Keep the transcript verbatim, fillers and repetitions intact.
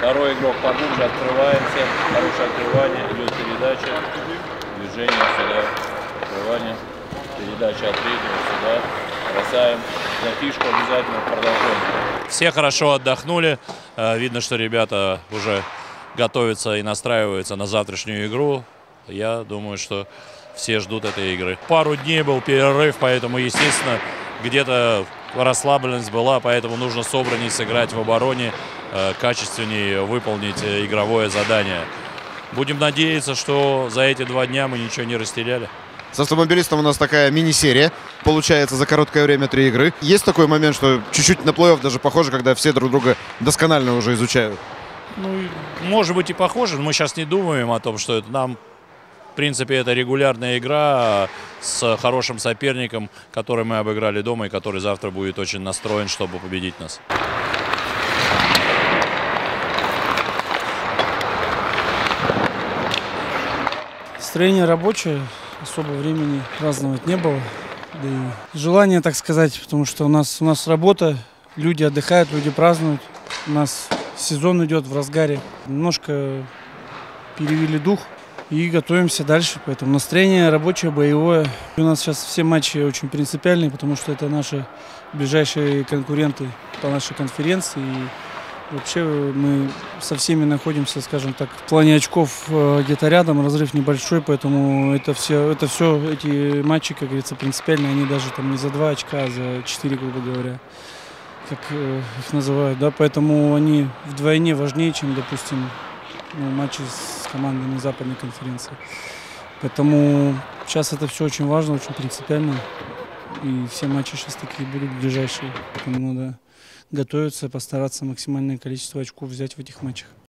Второй игрок поглубже, открываемся. Хорошее открывание, идет передача. Движение сюда. Открывание. Передача от третьего сюда. Бросаем. За фишку обязательно продолжаем. Все хорошо отдохнули. Видно, что ребята уже готовятся и настраиваются на завтрашнюю игру. Я думаю, что все ждут этой игры. Пару дней был перерыв, поэтому, естественно, где-то расслабленность была, поэтому нужно собраннее сыграть в обороне, качественнее выполнить игровое задание. Будем надеяться, что за эти два дня мы ничего не растеряли. С Автомобилистом у нас такая мини-серия, получается, за короткое время три игры. Есть такой момент, что чуть-чуть на плей-офф даже похоже, когда все друг друга досконально уже изучают? Ну, может быть и похоже, но мы сейчас не думаем о том, что это нам, в принципе, это регулярная игра с хорошим соперником, который мы обыграли дома и который завтра будет очень настроен, чтобы победить нас. Настроение рабочее, особо времени праздновать не было. Да и желание, так сказать, потому что у нас, у нас работа, люди отдыхают, люди празднуют. У нас сезон идет в разгаре. Немножко перевели дух и готовимся дальше. Поэтому настроение рабочее, боевое. У нас сейчас все матчи очень принципиальные, потому что это наши ближайшие конкуренты по нашей конференции. И вообще мы со всеми находимся, скажем так, в плане очков где-то рядом, разрыв небольшой, поэтому это все, это все, эти матчи, как говорится, принципиальные, они даже там не за два очка, а за четыре, грубо говоря, как их называют, да, поэтому они вдвойне важнее, чем, допустим, ну, матчи с командами западной конференции. Поэтому сейчас это все очень важно, очень принципиально, и все матчи сейчас такие будут ближайшие, поэтому надо готовиться, постараться максимальное количество очков взять в этих матчах.